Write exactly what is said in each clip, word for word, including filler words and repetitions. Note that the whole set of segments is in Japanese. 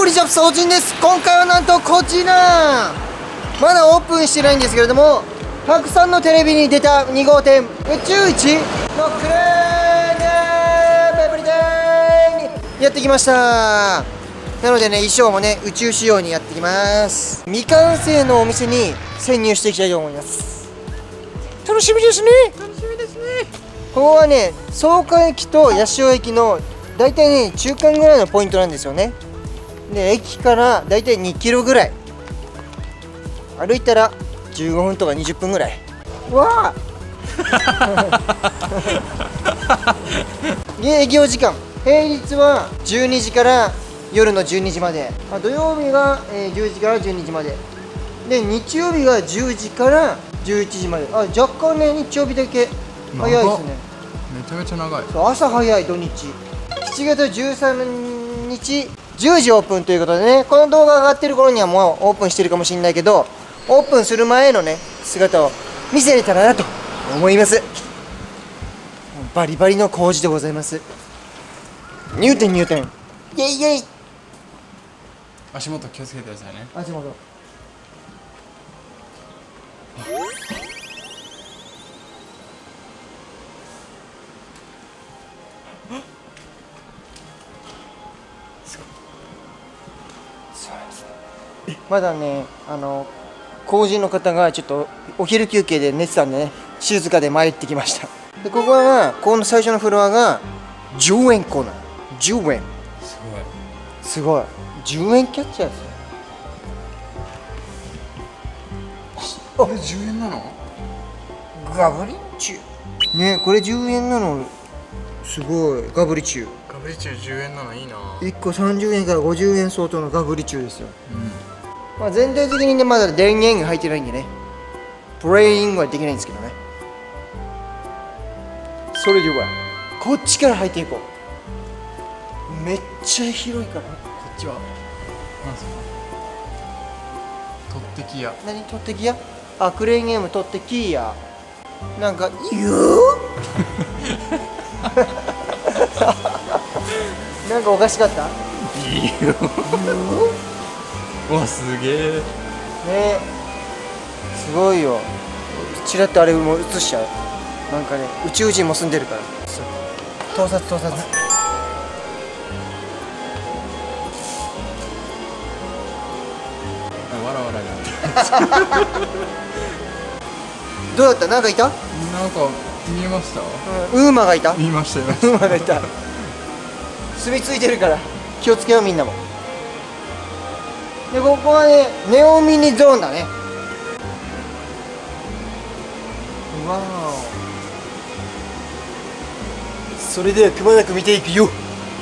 リジャプ総人です。今回はなんとこちら、まだオープンしてないんですけれども、たくさんのテレビに出たに号店宇宙一のクレーンベブリデーにやってきました。なのでね、衣装もね宇宙仕様にやってきます。未完成のお店に潜入していきたいと思います。楽しみですね。楽しみですね。ここはね、草加駅と八潮駅のだいたいね中間ぐらいのポイントなんですよね。で、駅からだいたいにキロぐらい歩いたらじゅうごふんとかにじゅっぷんぐらい。わあ営業時間、平日はじゅうにじから夜のじゅうにじまで、あ土曜日がえーじゅうじからじゅうにじまでで、日曜日がじゅうじからじゅういちじまで。あ、若干ね日曜日だけ早いですね。 めちゃめちゃ長い。 そう、朝早い。土日しちがつじゅうさんにちじゅうじオープンということでね、この動画が上がってる頃にはもうオープンしてるかもしれないけど、オープンする前のね姿を見せれたらなと思います。バリバリの工事でございます。入店入店、イエイイエイ。 足元気をつけてくださいね。 足元まだね、あの工事の方がちょっとお昼休憩で寝てたんでね、静かで参ってきました。で、ここはこの最初のフロアがじゅうえんコーナー。じゅうえん、 すごいすごい。じゅうえんキャッチャーですよ。 これじゅうえんなの？ ガブリチュウね、これじゅうえんなの。すごい。ガブリチュウ、 ガブリチュウじゅうえんなのいいな。 いっこさんじゅうえんからごじゅうえん相当のガブリチュウですよ。 うん、 まあ全体的にねまだ電源が入ってないんでね、プレイングはできないんですけどね。それではこっちから入っていこう。めっちゃ広いから。 こっちはなんですか？取ってきや。 何取ってきや。あ、クレーンゲーム取ってきや。なんか言うなんかおかしかった。 いいようわ、すげえね、すごいよ。ちらっとあれも映しちゃう。なんかね、宇宙人も住んでるから。盗撮盗撮。わらわらがどうだった？なんかいた？ なんか見えました？ うん、ウーマがいた？ 見ましたよ。 ウーマがいた。住み着いてるから気をつけようみんなも。で、ここはねネオミニゾーンだね。わお。それではくまなく見ていくよ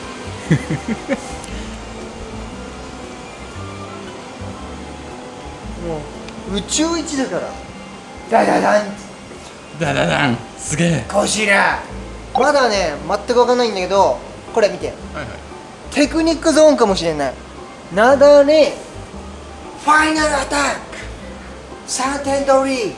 もう宇宙一だから。ダダダンダダダン、すげえ。 こちらまだね全く分かんないんだけど、これ見て、 はいはい。 テクニックゾーンかもしれない。なだれ、ファイナルアタック、さんてん取り、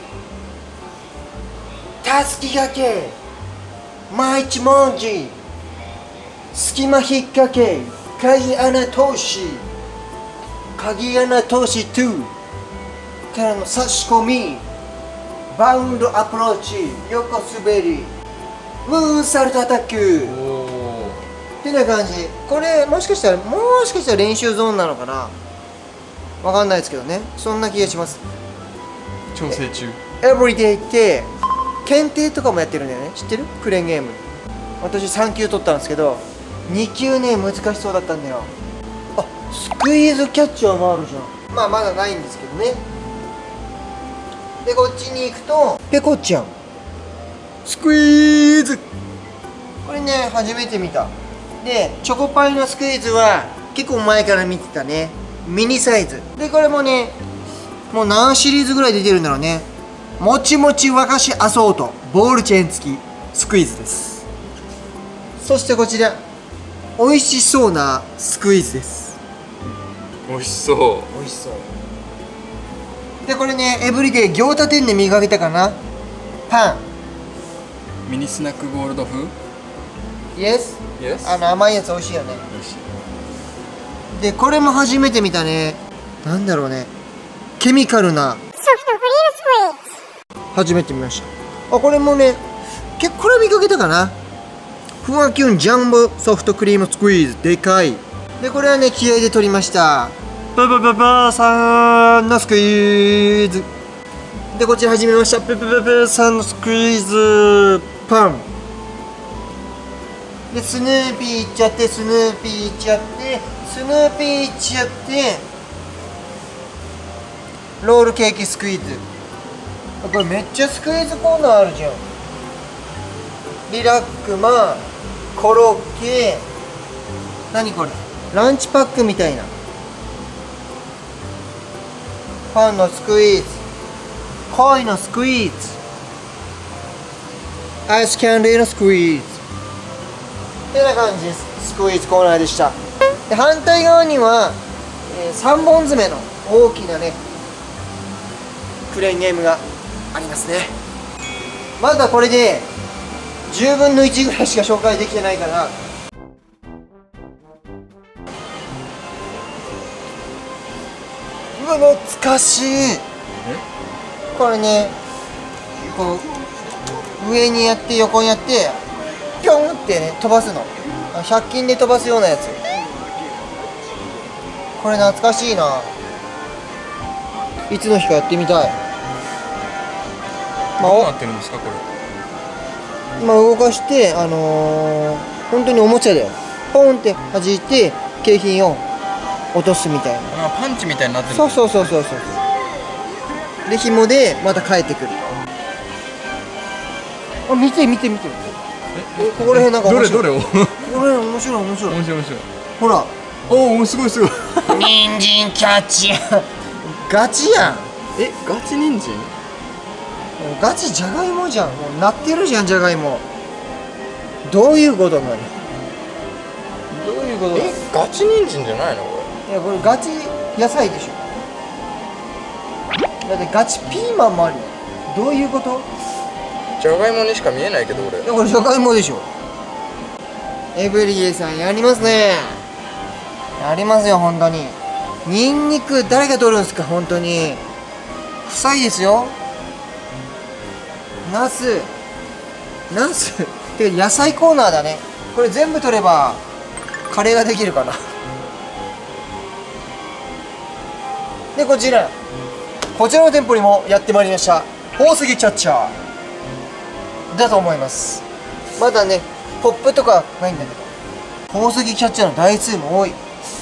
たすきがけ、マイチモンジ、隙間引っ掛け、鍵穴通し、鍵穴通しにからの差し込み、バウンドアプローチ、横滑り、ムーンサルトアタックってな感じ。これもしかしたらもしかしたら練習ゾーンなのかな、わかんないですけどね、そんな気がします。 調整中。 エブリデイって検定とかもやってるんだよね。知ってる？クレーンゲーム。私さん級取ったんですけどに級ね難しそうだったんだよ。あ、スクイーズキャッチャーもあるじゃん。まあまだないんですけどね。で、こっちに行くとペコちゃんスクイーズ、これね初めて見た。で、チョコパイのスクイーズは結構前から見てたね。ミニサイズで、これもねもう何シリーズぐらい出てるんだろうね。もちもち和菓子アソートボールチェーン付きスクイーズです。そしてこちら美味しそうなスクイーズです。 美味しそう。 美味しそうで、これねエブリデイ行田店で見かけたかな。パンミニスナックゴールド風。 イエス、 Yes。 あの甘いやつ美味しいよね。 美味しい。 でこれも初めて見たね。なんだろうね、ケミカルな初めて見ました。あ、これもね結構これ見かけたかな。ふわきゅんジャンボソフトクリームスクイーズ、でかい。でこれはね気合で取りました。パパパパさんのスクイーズで、こちら始めました。パパパパさんのスクイーズパンで、スヌーピーいっちゃって、スヌーピーいっちゃって、スヌーピーいっちゃって、ロールケーキスクイーズ。これめっちゃスクイーズコーナーあるじゃん。リラックマ、コロッケ、何これ、ランチパックみたいな。パンのスクイーズ、恋のスクイーズ、アイスキャンディーのスクイーズってな感じです。スクイーズコーナーでした。で反対側には、えー、さんぼん爪の大きなねクレーンゲームがありますね。まだこれでじゅうぶんのいちぐらいしか紹介できてないから、うわ懐かしい。これね、こう上にやって横にやってピョンってね飛ばすの。ひゃく均で飛ばすようなやつ。これ懐かしいな。いつの日かやってみたい。まあ、 どうなってるんですかこれ。 今動かしてあのー、本当におもちゃだよ。ポンって弾いて景品を落とすみたいな。 あ、パンチみたいになってる。 そうそうそうそうそう。で紐でまた帰ってくる。あ、見て見て見て。え、ここら辺なんか面白い。 どれどれを。 ここら辺面白い面白い。 面白い面白い。 ほら。 おお、すごいすごい。 人参キャッチ。ガチやん。 え、ガチ人参？ ガチじゃがいもじゃん。もうなってるじゃんじゃがいも。どういうことなの？どういうこと？ え、ガチ人参じゃないのこれ？いやこれガチ野菜でしょ。だってガチピーマンもあるよ。どういうこと？ じゃがいもにしか見えないけど俺。 いやこれじゃがいもでしょ。エブリゲさんやりますね。やりますよ本当に。ニンニク誰が取るんですか本当に。臭いですよ。ナスナスって野菜コーナーだね。これ全部取ればカレーができるかな。でこちらこちらの店舗にもやってまいりました。宝石キャッチャーだと思います。まだねポップとかないんだけど、宝石キャッチャーの台数も多い。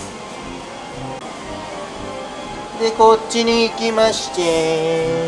でこっちに行きまして、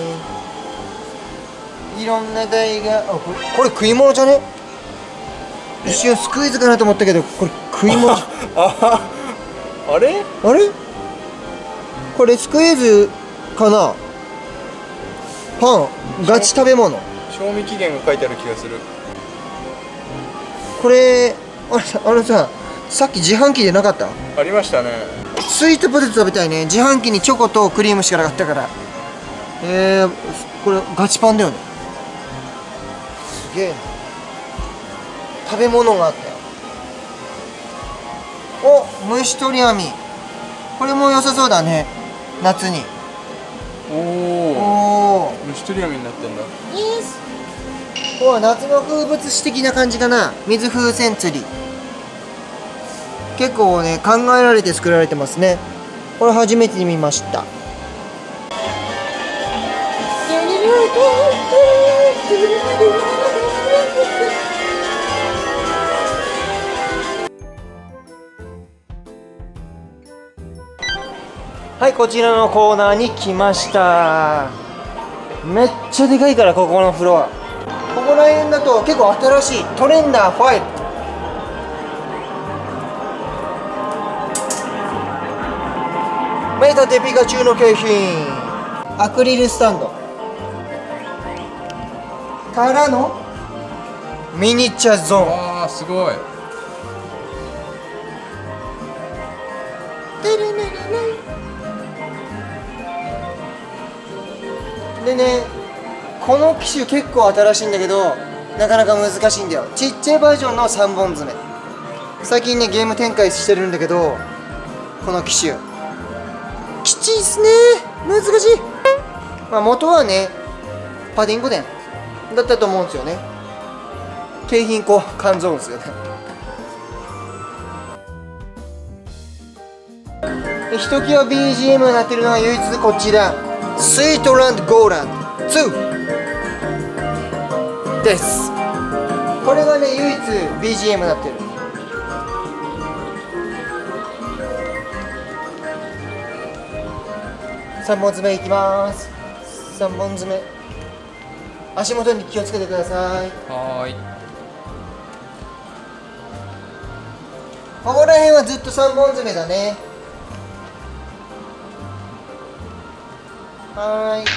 いろんな台が、あ、これ、これ食い物じゃね？一瞬スクイズかなと思ったけど、これ食い物。 ああれあれこれスクイズかな。パンガチ食べ物。 賞味期限が書いてある気がする。 これあれさ、あのさ、さっき自販機でなかった？ ありましたね。 スイートポテト食べたいね。自販機にチョコとクリームしかなかったから。えー、これガチパンだよね。すげえな。食べ物があったよ。お、虫取り網。これも良さそうだね、夏に。 おおお、 虫取り網になってんだ。 イエス。これ夏の風物詩的な感じかな。水風船釣り。結構ね考えられて作られてますね。これ初めて見ました。はい、こちらのコーナーに来ました。めっちゃでかいから、ここのフロア。ここら辺だと結構新しいトレンダーファイブ、メタテピカチュウの景品、アクリルスタンドからのミニチュアゾーン。 あーすごい。 でね、この機種結構新しいんだけどなかなか難しいんだよ。ちっちゃいバージョンのさんぼん爪。最近ねゲーム展開してるんだけど、 この機種きちいっすね。難しい。まあ元はねパディンコ店だったと思うんですよね。京浜湖肝臓ですよね。でひときわ ビージーエム になってるのは唯一こちらスイートランドゴーランドツーです。これがね唯一 ビージーエム になってる。さんぼん詰めいきます。さんぼん詰め、足元に気をつけてください。 はーい。 ここら辺はずっとさんぼん詰めだね。はーい。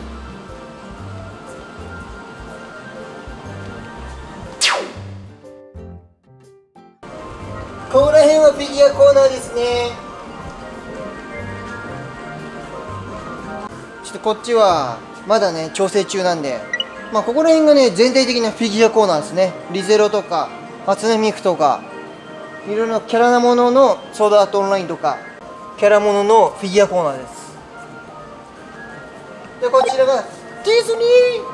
ここら辺はフィギュアコーナーですね。ちょっとこっちはまだね調整中なんで、まあここら辺がね全体的なフィギュアコーナーですね。リゼロとか初音ミクとかいろいろなキャラなもののソードアートオンラインとかキャラもののフィギュアコーナーです。でこちらがディズニ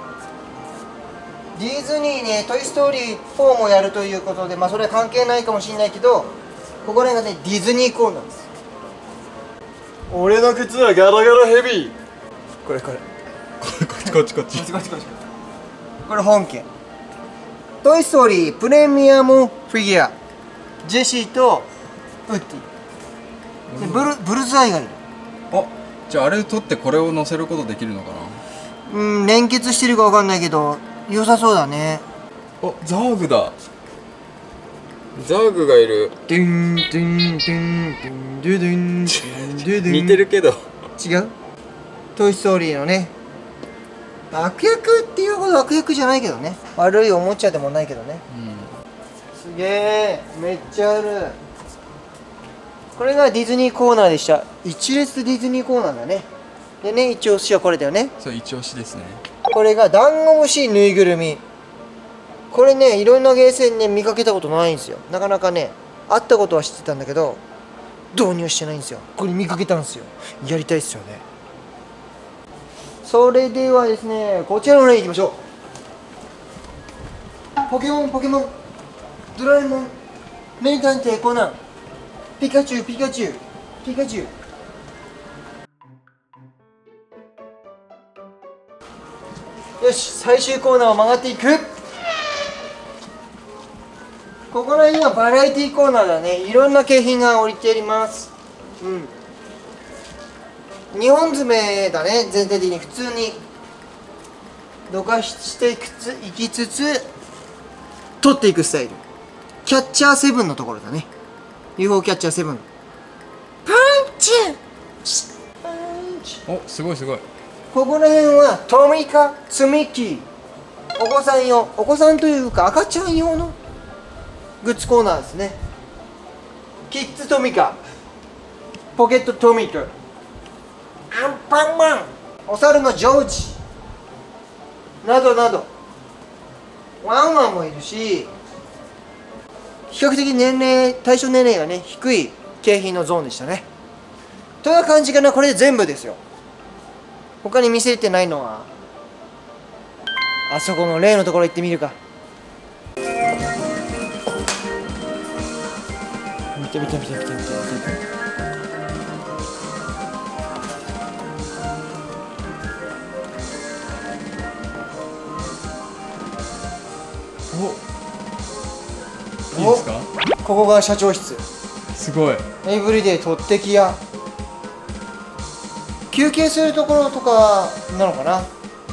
ーディズニーね、トイ・ストーリーフォーもやるということで、まあそれは関係ないかもしれないけど、ここら辺がねディズニーコーナーです。俺の靴はガラガラヘビー。これこれこっちこっちこっち。 こっちこっちこっち。これ本家トイ・ストーリープレミアムフィギュアジェシーとウッディでブルブルズアイがいる。 あ、じゃああれ取ってこれを載せることできるのかな。 うん、連結してるかわかんないけど良さそうだね。 あ、ザーグだ。ザーグがいる。 ドゥンドゥンドゥンドゥンドゥドゥンドゥンドゥドゥン。 似てるけど違う。トイ・ストーリーのね悪役っていうほど悪役じゃないけどね、悪いおもちゃでもないけどね、うん、すげえめっちゃある。これがディズニーコーナーでした。一列ディズニーコーナーだね。でね、一押しはこれだよね。 そう、一押しですね。 これがダンゴムシぬいぐるみ。これねいろんなゲーセンで見かけたことないんですよ。なかなかねあったことは知ってたんだけど導入してないんですよ。これ見かけたんですよ。やりたいっすよね。それではですね、こちらの例いきましょう。ポケモンポケモンドラえもん名探偵コナンピカチュウピカチュウピカチュウ。よし、最終コーナーを曲がっていく。ここら辺はバラエティコーナーだね。いろんな景品が置いてあります。うん、にほん詰めだね。全体的に普通にどかしていくついきつつ取っていくスタイル。キャッチャーセブンのところだね。 ユーフォー キャッチャーセブンパンチパンチ。 お、すごいすごい。 ここら辺はトミカツミッキー、お子さん用、お子さんというか赤ちゃん用のグッズコーナーですね。キッズトミカ、ポケットトミカ、アンパンマン、お猿のジョージなどなど、ワンワンもいるし、比較的年齢対象年齢がね低い景品のゾーンでしたね。という感じかな。これで全部ですよ。他に見せてないのはあそこの例のところ行ってみるか。見て見て見て見て見て見て。 お、いいですか。 ここが社長室。 すごい。 エブリデイとってき屋。休憩するところとかなのかな。うん、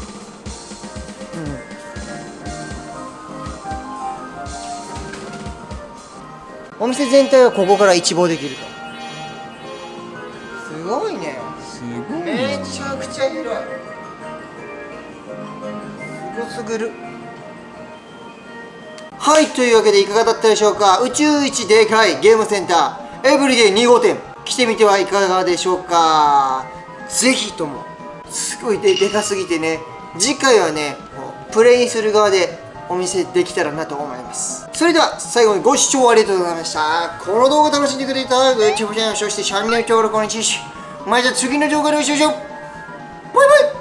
お店全体はここから一望できると。すごいね。 すごい。 めちゃくちゃ広い。すごすぐる。はい、というわけでいかがだったでしょうか。宇宙一でかいゲームセンターエブリデイに号店来てみてはいかがでしょうか。ぜひとも。すごい で, でかすぎてね、次回はねプレイする側でお見せできたらなと思います。それでは最後にご視聴ありがとうございました。この動画楽しんでくれたらグッドボタンを押してチャンネル登録お願いします。また次の動画でお会いしましょう。バイバイ。